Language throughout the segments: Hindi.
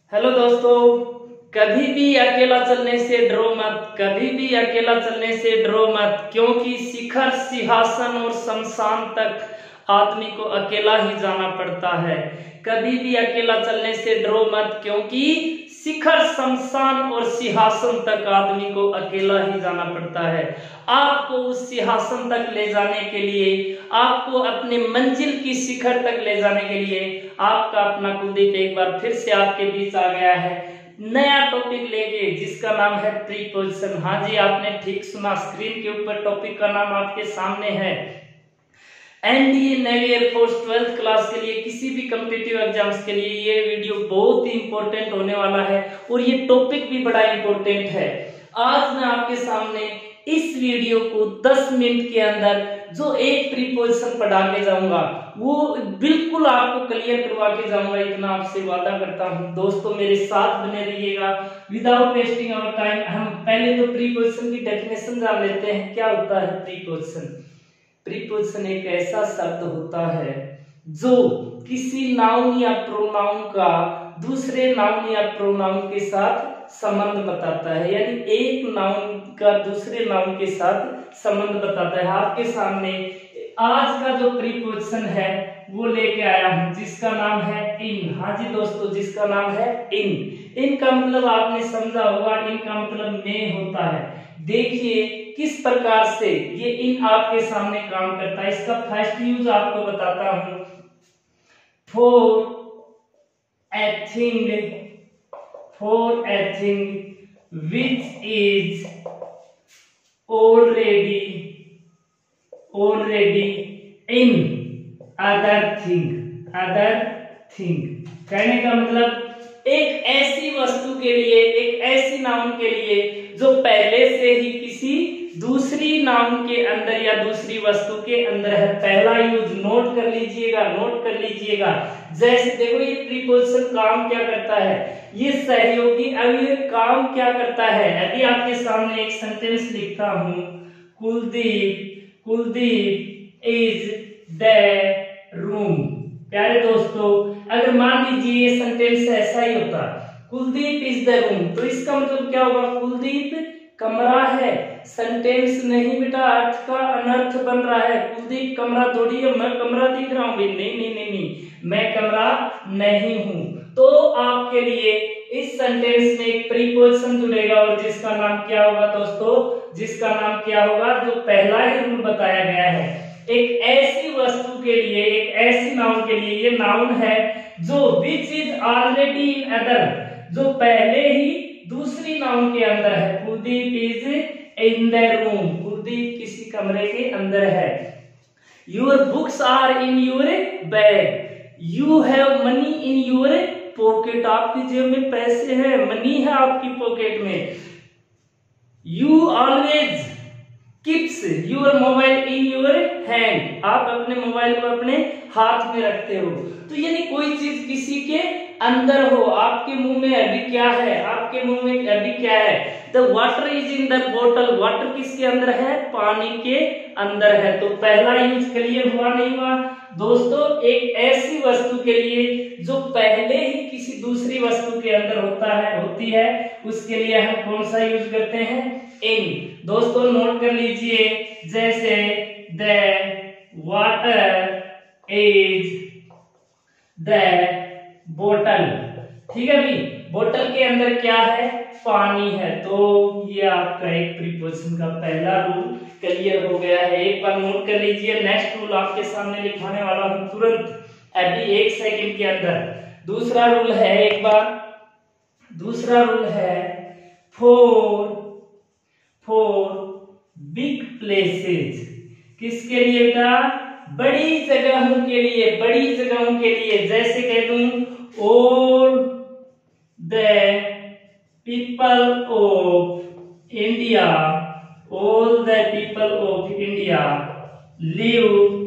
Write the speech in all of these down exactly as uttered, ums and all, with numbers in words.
हेलो दोस्तों, कभी भी अकेला चलने से डरो मत। कभी भी अकेला चलने से डरो मत, क्योंकि शिखर सिंहासन और शमशान तक आदमी को अकेला ही जाना पड़ता है। कभी भी अकेला चलने से डरो मत, क्योंकि शिखर शमशान और सिंहासन तक आदमी को अकेला ही जाना पड़ता है। आपको उस सिंहासन तक ले जाने के लिए, आपको अपने मंजिल की शिखर तक ले जाने के लिए आपका अपना कुलदीप एक बार फिर से आपके बीच आ गया है, नया टॉपिक लेके, जिसका नाम है प्रीपोजिशन। हाँ जी, आपने ठीक सुना, स्क्रीन के ऊपर टॉपिक का नाम आपके सामने है। NDA navy air force twelfth class के लिए, किसी भी कॉम्पिटिटिव एग्जाम्स के लिए ये वीडियो बहुत ही इंपॉर्टेंट होने वाला है और ये टॉपिक भी बड़ा इंपॉर्टेंट है। आज मैं आपके सामने इस वीडियो को दस मिनट के अंदर जो एक प्रीपोजिशन पढ़ा के जाऊंगा वो बिल्कुल आपको क्लियर करवा के जाऊंगा, इतना आपसे वादा करता हूं। दोस्तों मेरे साथ बने रहिएगा। विदाउट वेस्टिंग आवर टाइम हम पहले तो प्रीपोजिशन की डेफिनेशन जान लेते हैं। क्या होता है प्रीपोजिशन? प्रीपोजिशन एक ऐसा शब्द होता है जो किसी नाउन या प्रोनाउन का दूसरे नाउन या प्रोनाउन के साथ संबंध बताता है, यानी एक नाउन का दूसरे नाउन के साथ संबंध बताता है। आपके सामने आज का जो प्रीपोजिशन है वो लेके आया हूं, जिसका नाम है इन। हाँ जी दोस्तों, जिसका नाम है इन। इन का मतलब आपने समझा होगा, इन का मतलब में होता है। देखिए किस प्रकार से ये इन आपके सामने काम करता है। इसका फर्स्ट यूज आपको बताता हूं। For a thing, for a thing which is already already in other thing, other thing. कहने का मतलब एक ऐसी वस्तु के लिए, एक ऐसी नाउन के लिए जो पहले से ही किसी दूसरी नाउन के अंदर या दूसरी वस्तु के अंदर है। पहला यूज नोट कर लीजिएगा, नोट कर लीजिएगा। जैसे देखो ये प्रीपोजिशन काम क्या करता है, ये सहयोगी अवयव काम क्या करता है। अभी आपके सामने एक सेंटेंस लिखता हूं, Kuldeep Kuldeep is the room. प्यारे दोस्तों, अगर मान लीजिए ये सेंटेंस ऐसा ही होता, कुलदीप इज द रूम, तो इसका मतलब क्या होगा? कुलदीप कमरा है। सेंटेंस नहीं बेटा, अर्थ का अनर्थ बन रहा है। कुलदीप कमरा थोड़ी है, मैं कमरा दिख रहा हूं। नहीं नहीं नहीं नहीं, मैं कमरा नहीं हूं। तो आपके लिए इस सेंटेंस में एक प्रीपोजिशन जुड़ेगा और जिसका नाम क्या होगा दोस्तों? जिसका नाम क्या होगा? जो पहला ही रूल बताया गया है, एक ऐसी वस्तु के लिए, एक ऐसी नाउन के लिए, ये नाउन है जो which is already in other, जो पहले ही दूसरी नाउन के अंदर है। Kuldeep is in the room, Kuldeep किसी कमरे के अंदर है। Your books are in your bag, you have money in your pocket, आपकी जेब में पैसे हैं, मनी है आपकी पॉकेट में। You always keeps your mobile in your hand, आप अपने मोबाइल को अपने हाथ में रखते हो। तो यानी कोई चीज किसी के अंदर हो। आपके मुंह में अभी क्या है? आपके मुंह में अभी क्या है? The water is in the बोतल, वाटर किसके अंदर है? पानी के अंदर है। तो पहला यूज क्लियर हुआ नहीं हुआ दोस्तों? एक ऐसी वस्तु के लिए जो पहले ही किसी दूसरी वस्तु के अंदर होता है, होती है, उसके लिए हम कौन सा यूज करते हैं? इन। दोस्तों नोट कर लीजिए, जैसे द वाटर इज द बोतल, ठीक है भाई, बोतल के अंदर क्या है? पानी है। तो ये आपका एक प्रीपोजिशन का पहला रूल क्लियर हो गया है। एक बार नोट कर लीजिए। नेक्स्ट रूल आपके सामने लिखाने वाला हूं तुरंत, अभी एक सेकंड के अंदर। दूसरा रूल है, एक बार दूसरा रूल है, फॉर फॉर बिग प्लेसेस, किसके लिए बेटा? बड़ी जगहों के लिए, बड़ी जगहों के लिए। जैसे कह दूं, all the people of India, all the people of India live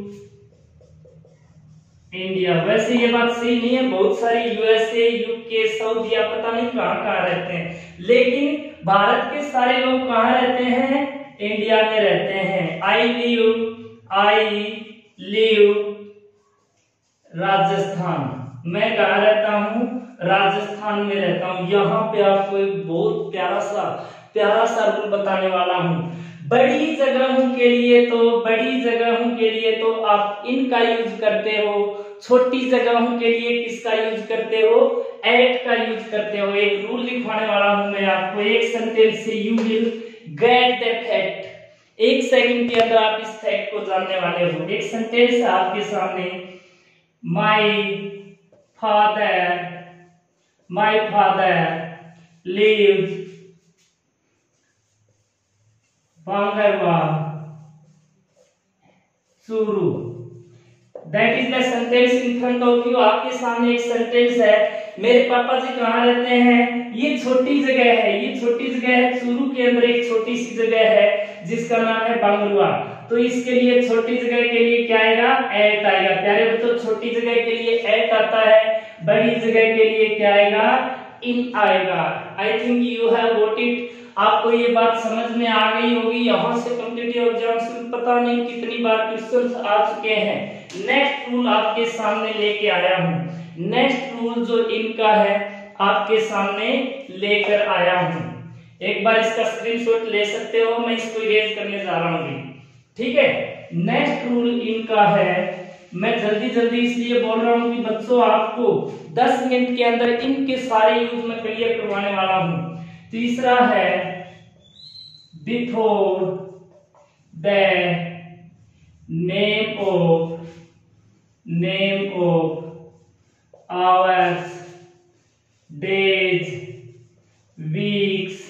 India. वैसे ये बात सही नहीं है, बहुत सारे यूएसए, यूके, सऊदी, पता नहीं कहां कहां रहते हैं, लेकिन भारत के सारे लोग कहां रहते हैं? इंडिया में रहते हैं। I live I live Rajasthan, मैं कहां रहता हूं? राजस्थान में रहता हूँ। यहाँ पे आपको एक बहुत प्यारा सा प्यारा सा रूल बताने वाला हूँ। बड़ी जगहों के लिए तो बड़ी जगहों के लिए तो आप इन का यूज करते हो, छोटी जगहों के लिए किसका यूज करते हो, एट का यूज करते हो। एक रूल लिखवाने वाला हूं मैं आपको, एक सेंटेंस से you will get the fact. एक सेकंड के अंदर आप इस फैक्ट को जानने वाले हो। एक सेंटेंस है आपके सामने, my father my father lives Bangarwa Churu. That is the sentence in front of you. आपके सामने एक सेंटेंस है, मेरे पापा जी कहाँ रहते हैं, ये छोटी जगह है, ये छोटी जगह है चूरू के अंदर एक छोटी सी जगह है जिसका नाम है बांगरवा। तो इसके लिए छोटी जगह के लिए क्या आएगा, एट आएगा। प्यारे बच्चों छोटी जगह के लिए एट आता है, बड़ी जगह के लिए क्या आएगा, इन आएगा। I think you have got it. आपको ये बात समझ में आ गई होगी। यहाँ से कॉम्पिटिटिव एग्जाम्स में पता नहीं कितनी बार क्वेश्चंस आ चुके हैं। नेक्स्ट रूल आपके सामने लेके आया हूँ। नेक्स्ट रूल जो इनका है आपके सामने लेकर आया हूँ। एक बार इसका स्क्रीनशॉट ले सकते हो, मैं इसको इरेज करने जा रहा हूँ। ठीक है, नेक्स्ट रूल इनका है, मैं जल्दी जल्दी इसलिए बोल रहा हूँ कि बच्चों आपको दस मिनट के अंदर इनके सारे यूज में क्लियर करवाने वाला हूँ। तीसरा है before the name of name of hours days weeks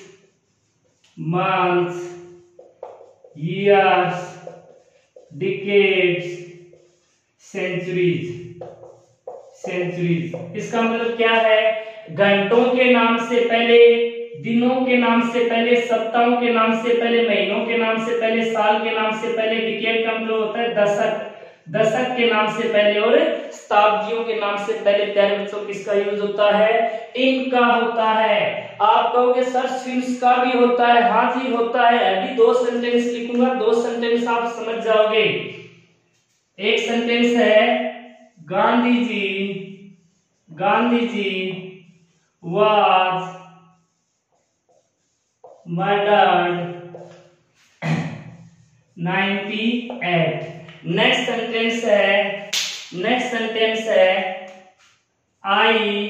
months years decades centuries centuries। इसका मतलब क्या है, घंटों के नाम से पहले, दिनों के नाम से पहले, सप्ताहों के नाम से पहले, महीनों के नाम से पहले, साल के नाम से पहले, डिकेड का मतलब होता है दशक, दशक के नाम से पहले, और शताब्दियों के नाम से पहले प्यारे बच्चों किसका यूज होता है, इनका होता है। आप कहोगे सर सिंस का भी होता है, हाँ जी होता है। अभी दो सेंटेंस लिखूंगा, दो सेंटेंस आप समझ जाओगे। एक सेंटेंस है, Gandhi ji Gandhi ji was murdered ninety eight. Next sentence है नेक्स्ट सेंटेंस है I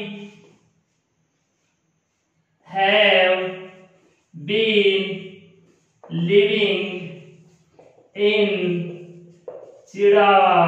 have been living in Chirawa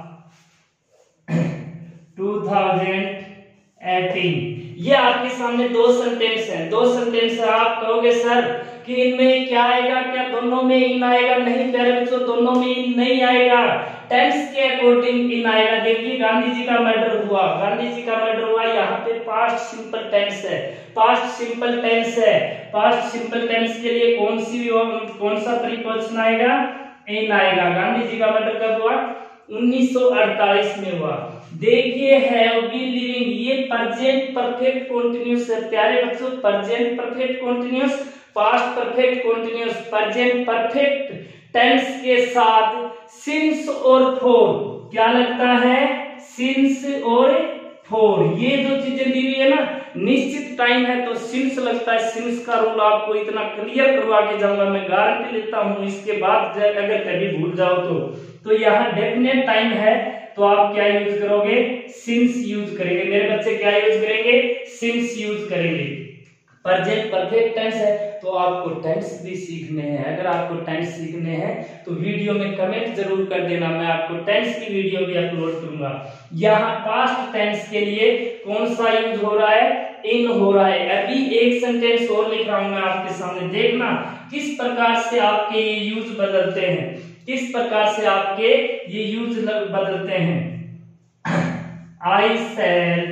two thousand eighteen. ये आपके सामने दो सेंटेंस हैं, दो सेंटेंस है। आप कहोगे सर कि इनमें क्या आएगा, क्या दोनों में इन आएगा? नहीं प्यारे बच्चों, दोनों में इन नहीं आएगा, टेंस के अकॉर्डिंग इन आएगा। देखिए गांधी जी का मर्डर हुआ, गांधी जी का मर्डर हुआ, यहाँ पे पास्ट सिंपल टेंस है, पास्ट सिंपल टेंस है। पास्ट सिंपल टेंस के लिए कौन सी कौन सा प्रीपोजिशन आएगा, इन आएगा। गांधी जी का मर्डर कब हुआ, उन्नीस सौ अड़तालीस में हुआ। देखिए हैव बीन लिविंग, ये प्रेजेंट परफेक्ट कंटीन्यूअस है प्यारे बच्चों, present perfect continuous, past perfect continuous, present perfect tense के साथ सिंस और फॉर क्या लगता है, सिंस और फॉर। ये जो चीजें दी हुई है ना, निश्चित टाइम है तो सिंस लगता है। सिंस का रूल आपको इतना क्लियर करवा के जाऊंगा, मैं गारंटी लेता हूं। इसके बाद अगर कभी भूल जाओ तो तो यहाँ डेफिनेट टाइम है तो आप क्या यूज करोगे, सिंस यूज करेंगे। मेरे बच्चे क्या यूज करेंगे, सिंस यूज करेंगे। प्रेजेंट परफेक्ट टेंस है तो आपको टेंस भी सीखने हैं। अगर आपको टेंस सीखने हैं तो वीडियो में कमेंट जरूर कर देना, मैं आपको टेंस की वीडियो भी अपलोड करूंगा। यहाँ पास्ट टेंस के लिए कौन सा यूज हो रहा है, इन हो रहा है। अभी एक सेंटेंस और लिख रहा हूं मैं आपके सामने, देखना किस प्रकार से आपके ये यूज बदलते हैं, किस प्रकार से आपके ये यूज बदलते हैं। I shall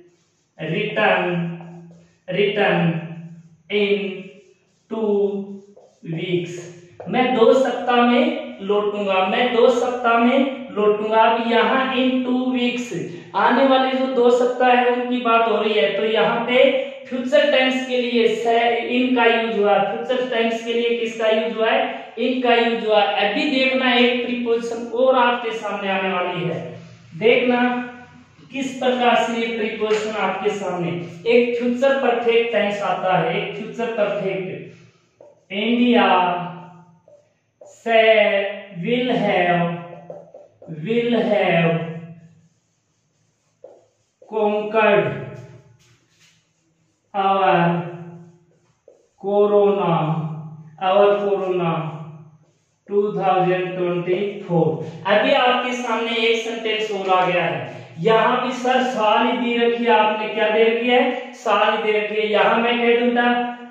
return return in two weeks, मैं दो सप्ताह में लौटूंगा, मैं दो सप्ताह में लौटूंगा। अब यहाँ इन टू वीक्स, आने वाले जो दो सप्ताह है उनकी बात हो रही है, तो यहाँ पे फ्यूचर टेंस के लिए इन का यूज हुआ, फ्यूचर टेंस के लिए किसका यूज हुआ है, इन का यूज हुआ। अभी देखना एक प्रीपोजिशन और आपके सामने आने वाली है, देखना किस प्रकार से ये प्रीपोजिशन आपके सामने, एक फ्यूचर परफेक्ट टेंस आता है, एक फ्यूचर परफेक्ट। इंडिया से will have will have conquered our corona our corona two thousand twenty four. अभी आपके सामने एक सेंटेंस और आ गया है, यहां भी सर साल ही दे रखी है, आपने क्या दे रखी है, साल ही दे रखी है। यहां मैं कह दूंगा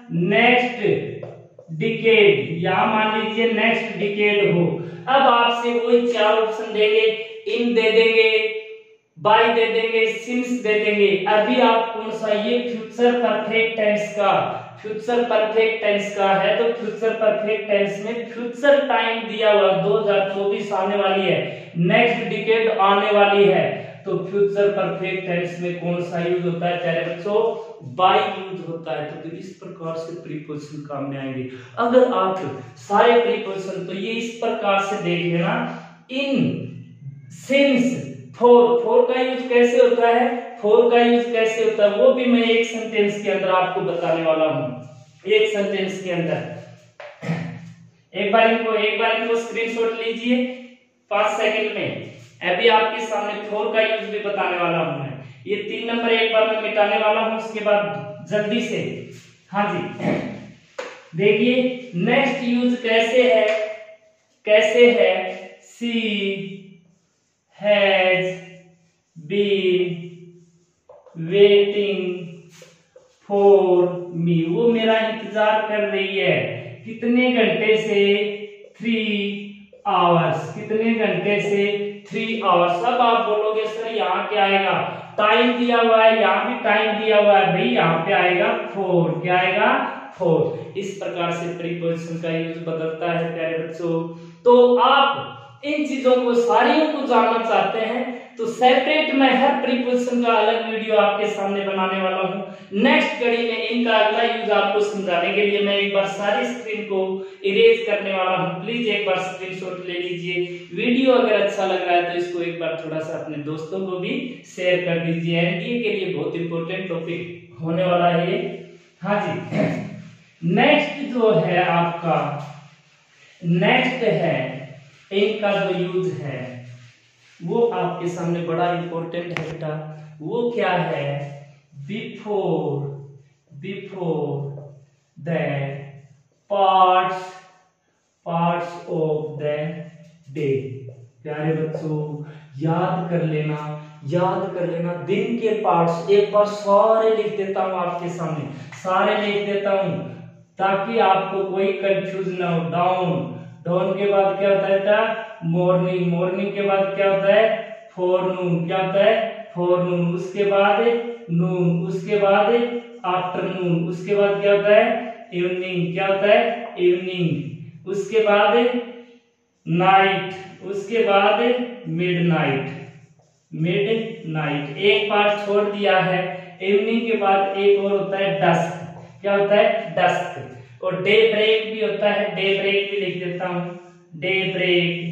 नेक्स्ट डिकेड, यहां मान लीजिए नेक्स्ट डिकेड हो। अब आपसे वही चार ऑप्शन देंगे, इन दे देंगे, बाय दे देंगे, सिंस दे देंगे। अभी आप कौन सा, ये फ्यूचर परफेक्ट टेंस का फ्यूचर परफेक्ट टेंस का है, तो फ्यूचर परफेक्ट टेंस में फ्यूचर टाइम दिया हुआ दो हज़ार चौबीस आने वाली है, नेक्स्ट डिकेड आने वाली है, तो फ्यूचर परफेक्ट टेंस में कौन सा यूज होता है प्यारे बच्चों, बाय यूज होता है। तो, तो इस प्रकार से प्रीपोजिशन काम में आएंगे। अगर आप सारे प्रीपोजिशन, तो ये इस प्रकार से देख लेना, इन, सिंस, फोर, फोर का यूज कैसे होता है, फोर का यूज कैसे होता है वो भी मैं एक सेंटेंस के अंदर आपको बताने वाला हूं, एक सेंटेंस के अंदर। एक बार इनको एक बार इनको स्क्रीनशॉट लीजिए पांच सेकंड में। अभी आपके सामने फोर का यूज भी बताने वाला हूं मैं। ये तीन नंबर एक बार मैं मिटाने वाला हूं, उसके बाद जल्दी से, हाँ जी देखिए नेक्स्ट यूज कैसे है, कैसे है, सी has been waiting for me, वो मेरा इंतजार कर रही है, कितने घंटे से, थ्री आवर्स, कितने घंटे से, थ्री आवर्स। अब आप बोलोगे सर यहाँ क्या आएगा, टाइम दिया हुआ है, यहाँ भी टाइम दिया हुआ है, भाई यहाँ पे आएगा फोर, क्या आएगा, फोर। इस प्रकार से प्रीपोजिशन का यूज बदलता है प्यारे बच्चों। तो आप इन चीजों को सारियों को जानना चाहते हैं तो सेपरेट मैं हर प्रीपोजिशन का अलग वीडियो आपके सामने बनाने वाला हूं। नेक्स्ट कड़ी में इनका अगला यूज आपको समझाने के लिए मैं एक बार सारी स्क्रीन को इरेज करने वाला हूं। प्लीज एक बार स्क्रीनशॉट ले लीजिए। वीडियो अगर अच्छा लग रहा है तो इसको एक बार थोड़ा सा अपने दोस्तों को भी शेयर कर दीजिए। एनडीए के लिए बहुत इंपॉर्टेंट टॉपिक होने वाला है ये। हाँ जी, नेक्स्ट जो है आपका, नेक्स्ट है इनका जो यूज है वो आपके सामने बड़ा इंपॉर्टेंट है बेटा। वो क्या है, before, before the parts parts of the day. प्यारे बच्चों याद कर लेना, याद कर लेना दिन के पार्ट्स। एक बार सारे लिख देता हूं आपके सामने, सारे लिख देता हूं ताकि आपको कोई कंफ्यूज ना हो। डाउन, डाउन के बाद क्या होता है बेटा, मॉर्निंग, मॉर्निंग के बाद क्या होता है, फोरनून, क्या होता है, फोरनून। उसके बाद नून, उसके बाद आफ्टरनून, उसके बाद क्या होता है, इवनिंग, क्या होता है, इवनिंग। उसके बाद नाइट, उसके बाद मिड नाइट, मिड नाइट। एक पार्ट छोड़ दिया है, इवनिंग के बाद एक और होता है डस्क, क्या होता है, डस्क। और डे ब्रेक भी होता है, डे ब्रेक भी लिख देता हूं, डे ब्रेक।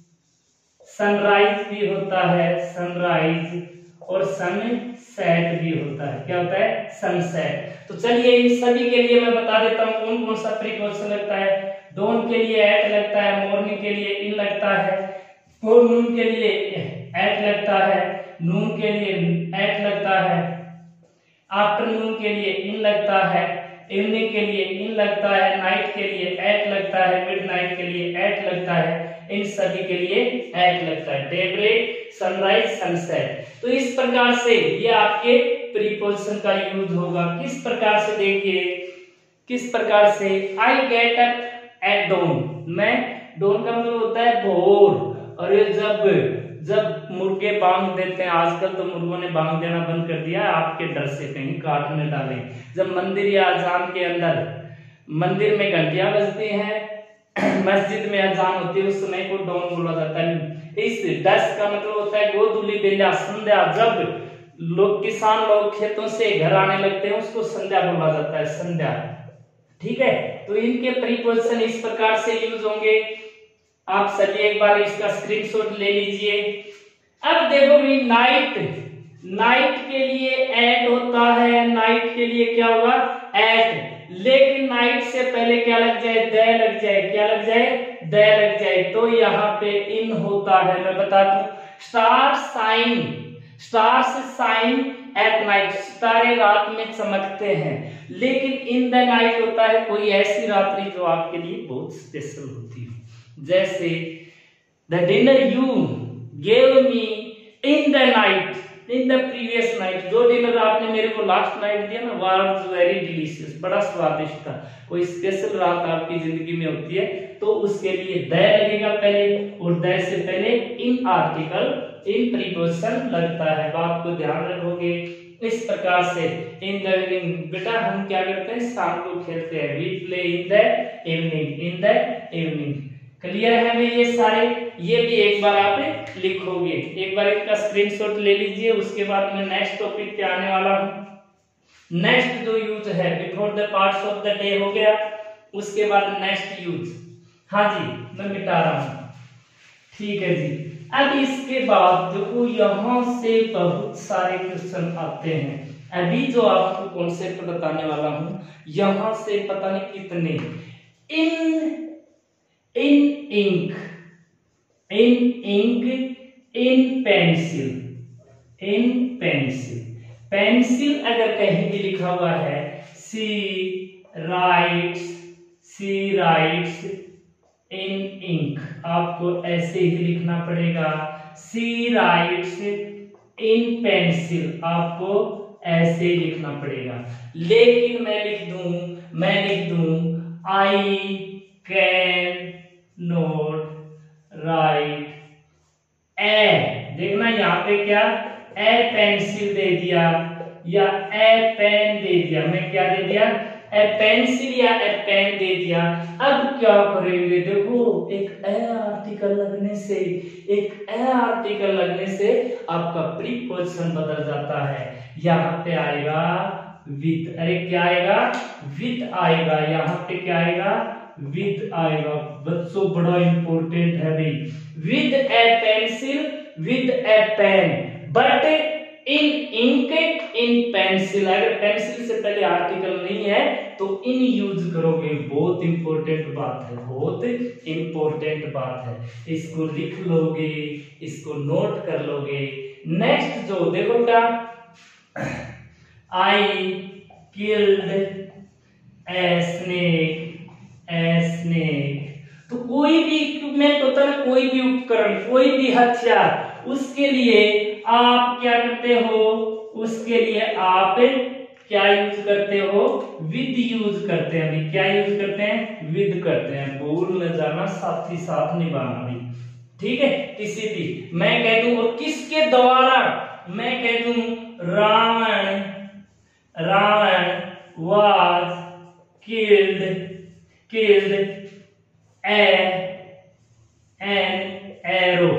सनराइज भी होता है, सनराइज। और सनसेट भी होता है, क्या होता है, सनसेट। तो चलिए इन सभी के लिए मैं बता देता हूं कौन कौन सा प्रीपोजिशन लगता है। डॉन के लिए एट लगता है, मॉर्निंग के लिए इन लगता है, फोरनून के लिए एट लगता है, नून के लिए एट लगता है, आफ्टरनून के लिए इन लगता है, इवनिंग के लिए इन लगता है, नाइट के लिए एट लगता है, मिड नाइट के लिए एट लगता है, इन सभी के लिए एट लगता है। Daybreak, sunrise, sunset. तो इस प्रकार से ये आपके प्रीपोजिशन का यूज होगा। किस प्रकार से देखिए, किस प्रकार से, I get up at dawn. मैं, डॉन का मतलब होता है भोर। और ये जब जब मुर्गे बांग देते हैं, आजकल तो मुर्गों ने बांग देना बंद कर दिया आपके डर से कहीं काट न डालें। जब मंदिर या अजान के अंदर, मंदिर में घंटियां बजती हैं, मस्जिद में अजान होती है, उस समय को डॉन बोला जाता है। इस डस्क का मतलब होता है गोधूली बेला, संध्या। जब लोग, किसान लोग खेतों से घर आने लगते हैं उसको संध्या बोला जाता है, संध्या। ठीक है, तो इनके प्रीपोजिशन इस प्रकार से यूज होंगे। आप सभी एक बार इसका स्क्रीनशॉट ले लीजिए। अब देखो भी, नाइट, नाइट के लिए एट होता है, नाइट के लिए क्या होगा एट, लेकिन नाइट से पहले क्या लग जाए द लग जाए, क्या लग जाए द लग जाए, तो यहाँ पे इन होता है। मैं बता दूं star shine, stars shine at night, सितारे रात में चमकते हैं, लेकिन इन द नाइट होता है कोई ऐसी रात्रि जो आपके लिए बहुत स्पेशल होती है। जैसे the dinner you gave me in the night, in the previous night, जो डिनर आपने मेरे को लास्ट नाइट दिया ना वाज वेरी डिलीशियस, बड़ा स्वादिष्ट था। कोई स्पेशल रात आपकी जिंदगी में होती है तो उसके लिए द लगेगा पहले, और द से पहले इन आर्टिकल इन प्रीपोजिशन लगता है। बात को ध्यान रखोगे। इस प्रकार से इन द इवनिंग, बेटा हम क्या करते हैं शाम को खेलते हैं, we play in the evening, in the evening. Clear है हमें ये सारे, ये भी एक बार आप लिखोगे, एक बार इसका स्क्रीनशॉट ले लीजिए। उसके बाद मैं नेक्स्ट टॉपिक पे आने वाला हूं। नेक्स्ट जो यूज है before the parts of the day हो गया, उसके बाद नेक्स्ट यूज, हाँ जी मैं मिटा रहा हूं, ठीक है जी। अब इसके बाद देखो यहां से बहुत सारे क्वेश्चन आते हैं। अभी जो आपको कॉन्सेप्ट बताने वाला हूं यहां से पता नहीं कितने, in in ink, in ink, in pencil, in pencil, pencil अगर कहीं भी लिखा हुआ है she writes, she writes in ink, आपको ऐसे ही लिखना पड़ेगा। सी राइट्स इन पेंसिल, आपको ऐसे ही लिखना पड़ेगा। लेकिन मैं लिख दूं, मैं लिख दूं I can not write a, देखना यहाँ पे क्या ए पेंसिल दे दिया या ए पेन दे दिया, मैं क्या दे दिया ए पेंसिल या ए पेन दे दिया। अब क्या करेंगे, देखो एक ए आर्टिकल लगने से, एक ए आर्टिकल लगने से आपका प्रीपोजिशन बदल जाता है। यहाँ पे आएगा विद, अरे क्या आएगा विद आएगा, यहाँ पे क्या आएगा विद आएगा। बच्चों बड़ा इंपॉर्टेंट है भाई, with a pencil, with a pen, but in ink, in pencil. अगर पेंसिल से पहले आर्टिकल नहीं है तो इन यूज करोगे। बहुत इंपॉर्टेंट बात है, बहुत इंपॉर्टेंट बात है, इसको लिख लोगे, इसको नोट कर लोगे। नेक्स्ट जो देखो क्या, I killed a snake, a snake, तो कोई भी इक्विपमेंट होता है, कोई भी उपकरण, कोई भी हथियार, उसके लिए आप क्या करते हो, उसके लिए आप क्या यूज करते हो विद यूज करते हैं। अभी क्या यूज करते हैं विद करते हैं, भूल न जाना, साथ ही साथ निभाना भी, ठीक है। किसी भी मैं कह दूं और किसके द्वारा, मैं कह दूं Ravan, Ravan was killed, killed a an arrow,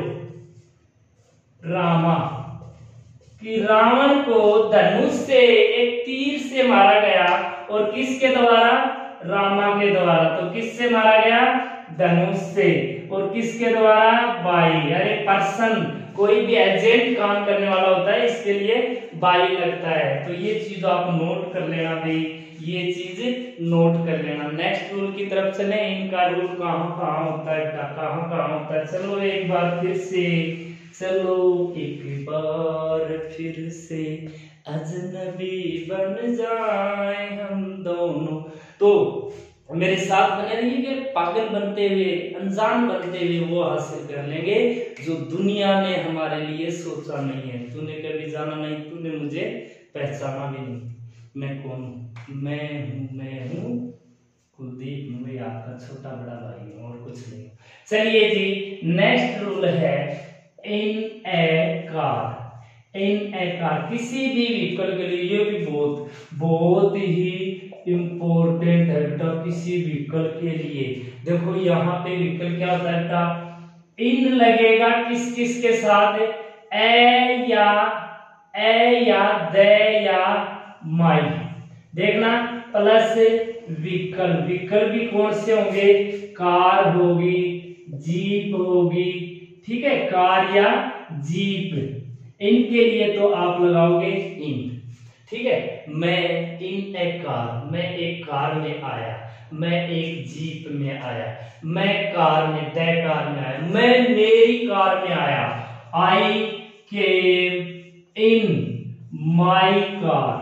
Rama, कि रावण को धनुष से एक तीर से मारा गया, और किसके द्वारा रामा के द्वारा। तो किससे मारा गया धनुष से, और किसके द्वारा बाई, अरे पर्सन, कोई भी एजेंट काम करने वाला होता है इसके लिए बाई लगता है। तो ये चीज आप नोट कर लेना भाई, ये चीज नोट कर लेना। नेक्स्ट रूल की तरफ चले, इनका रूल कहाँ कहाँ होता है, कहाँ कहाँ होता है। चलो एक बार फिर से, चलो एक बार फिर से अजनबी बन जाए हम दोनों। तो मेरे साथ बने रहिए कि पागल बनते हुए, अनजान बनते हुए वो हासिल कर लेंगे जो दुनिया ने हमारे लिए सोचा नहीं है। तूने कभी जाना नहीं, तूने मुझे पहचाना भी नहीं, मैं कौन हूँ, मैं हूँ, मैं हूँ कुलदीप, मैं आपका छोटा बड़ा भाई हूँ और कुछ नहीं। चलिए जी, नेक्स्ट रूल है इन ए कार, इन ए कार, किसी भी व्हीकल के लिए, ये भी बहुत बहुत ही इंपॉर्टेंट है बेटा, किसी व्हीकल के लिए। देखो यहाँ पे व्हीकल क्या होता है बेटा, इन लगेगा किस किस के साथ, ए या ए या द या माई, देखना प्लस व्हीकल, व्हीकल भी कौन से होंगे, कार होगी, जीप होगी, ठीक है, कार या जीप, इन के लिए तो आप लगाओगे इन, ठीक है। मैं इन ए कार, मैं एक कार में आया, मैं एक जीप में आया, मैं कार में द कार में आया, मैं मेरी कार में आया, आई केम इन माई कार,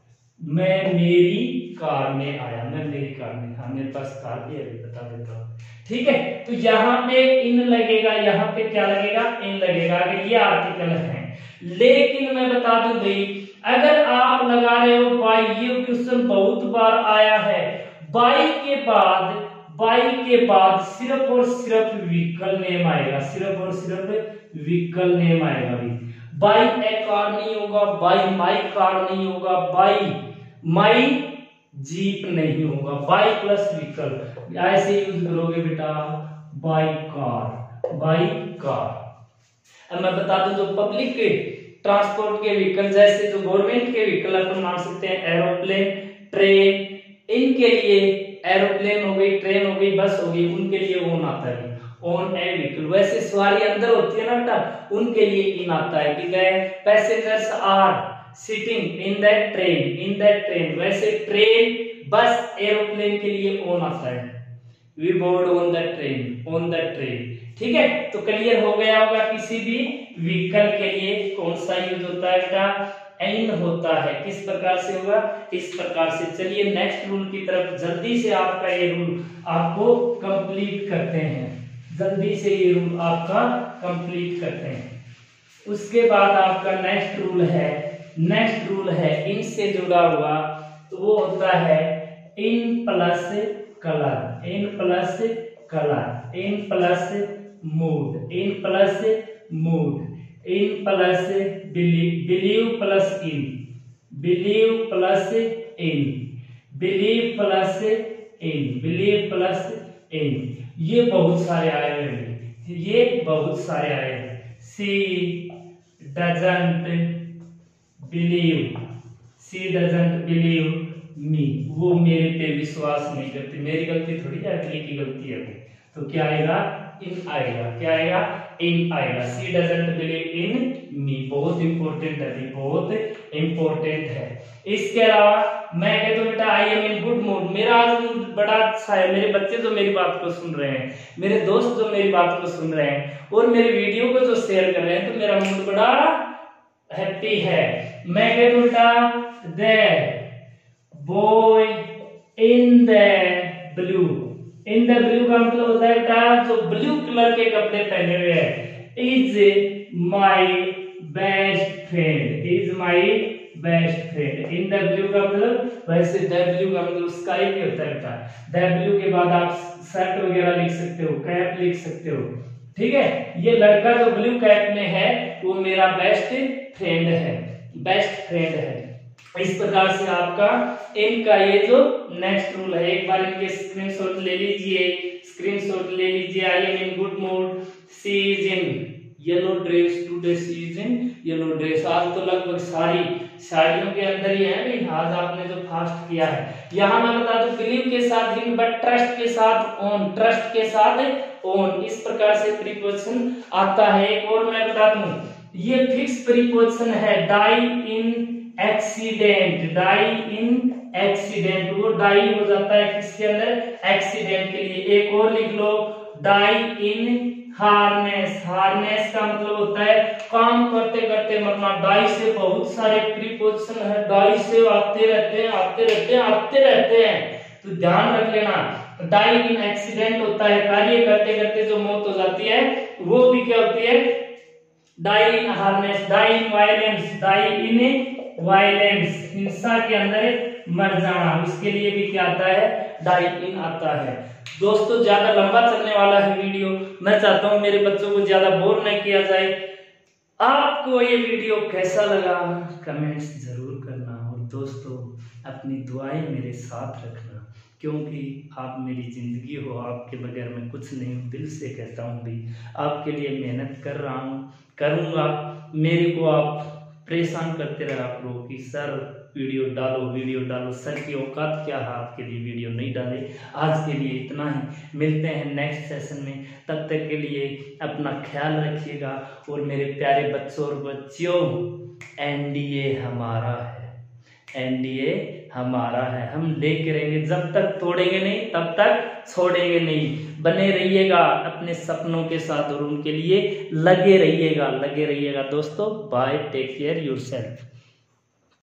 मैं मेरी कार में आया, मैं मेरी कार में, हाँ मेरे पास कार भी है, बता देता हूँ, ठीक है। तो यहाँ पे इन लगेगा, यहाँ पे क्या लगेगा, इन लगेगा, अगर ये आर्टिकल है। लेकिन मैं बता दूं भाई, अगर आप लगा रहे हो बाई, ये क्वेश्चन बहुत बार आया है, बाई के बाद, बाई के बाद सिर्फ और सिर्फ व्हीकल नेम आएगा, सिर्फ और सिर्फ व्हीकल नेम आएगा भाई। बाई ए कार नहीं होगा, बाई माई कार नहीं होगा, बाई माई जीप नहीं होगा, बाई प्लस व्हीकल ऐसे यूज करोगे बेटा, बाई कार, बाई कार। अब मैं बता दूं, जो पब्लिक के ट्रांसपोर्ट के व्हीकल, जैसे जो गवर्नमेंट के व्हीकल अपन मान सकते हैं एरोप्लेन, ट्रेन, इनके लिए एरोप्लेन हो गई, ट्रेन हो गई, बस हो गई, उनके लिए ओन आता है, ओन ए व्हीकल। वैसे सवारी अंदर होती है ना बेटा, उनके लिए इन आता है कि गए passengers are sitting in that train, in that train. वैसे ट्रेन, बस, एरोप्लेन के लिए ओन आता है, we board on the train, on the train, ठीक है। तो क्लियर हो गया होगा, किसी भी व्हीकल के लिए कौन सा यूज होता है बेटा, एन होता है। किस प्रकार से होगा, इस प्रकार से। चलिए नेक्स्ट रूल की तरफ जल्दी से, आपका ये रूल आपको कंप्लीट करते हैं, जल्दी से ये रूल आपका कंप्लीट करते हैं। उसके बाद आपका नेक्स्ट रूल है, नेक्स्ट रूल है इन से जुड़ा हुआ, तो वो होता है in plus colour, in plus colour, in plus mood, in plus mood, in plus believe, believe plus in, believe plus in, believe plus in, believe plus in. ये बहुत सारे आए हुए हैं, ये बहुत सारे आए हैं। She doesn't believe, she doesn't believe me, वो मेरे पे विश्वास नहीं करती, मेरी गलती थोड़ी है, अगली की गलती है। तो क्या आएगा, इन आएगा, क्या आएगा, इन आएगा। सी डजंट बिलीव इन मी, बहुत इंपॉर्टेंट है, बहुत इंपॉर्टेंट है। इसके अलावा मैं कहता हूँ बेटा I am in good mood, मेरा आज मूड बड़ा अच्छा है, मेरे बच्चे जो मेरी बात को सुन रहे हैं, मेरे दोस्त जो मेरी बात को सुन रहे हैं और मेरे वीडियो को जो शेयर कर रहे हैं, तो मेरा मूड बड़ा हैप्पी है। मैं कहता हूँ बेटा the boy in the blue, in the blue का मतलब होता है बेटा जो ब्लू कलर के कपड़े पहने हुए हैं, is my best friend, is my best friend. In the blue का मतलब, वैसे द ब्लू का मतलब स्काई भी होता है बेटा, द ब्लू के बाद आप शर्ट वगैरह लिख सकते हो, कैप लिख सकते हो, ठीक है। ये लड़का जो ब्लू कैप में है वो मेरा बेस्ट फ्रेंड है, बेस्ट फ्रेंड है। इस प्रकार से आपका इनका ये जो नेक्स्ट रूल है, एक बार इनके स्क्रीनशॉट ले लीजिए, स्क्रीनशॉट ले लीजिए। I am in good mood, she is in yellow dress, today she is in yellow dress. आज तो लगभग सारी साड़ियों के अंदर ही है नहीं, आज आपने जो फास्ट किया है। यहाँ मैं बता दूं बिलीव के साथ इन, बट ट्रस्ट के साथ ऑन, ट्रस्ट के साथ ऑन, इस प्रकार से प्रीपोजिशन आता है। एक और मैं बता दूं, ये फिक्स प्रीपोजिशन है, die in accident, die in accident, वो डाई हो जाता है किसके अंदर, एक्सीडेंट के लिए। एक और लिख लो, डाई इन हार्नेस, हार्नेस का मतलब होता है काम करते करते मरना। डाई से बहुत सारे प्रीपोजिशन है, डाई से आते रहते हैं, आते रहते हैं, आते रहते हैं, तो ध्यान रख लेना। डाई इन एक्सीडेंट होता है कार्य करते करते जो मौत हो जाती है, वो भी क्या होती है, die in harness, die in violence, die in violence, हिंसा के अंदर मर जाना, उसके लिए भी क्या आता है, डाई इन आता है। दोस्तों ज्यादा लंबा चलने वाला है वीडियो, मैं चाहता हूं मेरे बच्चों को ज्यादा बोर नहीं किया जाए। आपको ये वीडियो कैसा लगा कमेंट्स जरूर करना, और दोस्तों अपनी दुआएं मेरे साथ रखना, क्योंकि आप मेरी जिंदगी हो, आपके बगैर मैं कुछ नहीं हूं। दिल से कहता हूं भी, आपके लिए मेहनत कर रहा हूं, करूंगा। मेरे को आप परेशान करते रहा करो कि सर वीडियो डालो वीडियो डालो, सर की औकात क्या है आपके लिए वीडियो नहीं डाले। आज के लिए इतना ही, मिलते हैं नेक्स्ट सेशन में, तब तक के लिए अपना ख्याल रखिएगा। और मेरे प्यारे बच्चों और बच्चियों, एनडीए हमारा है, एनडीए हमारा है, हम लेके रहेंगे, जब तक तोड़ेंगे नहीं तब तक छोड़ेंगे नहीं। बने रहिएगा अपने सपनों के साथ और उनके लिए लगे रहिएगा, लगे रहिएगा दोस्तों। Bye, take care yourself.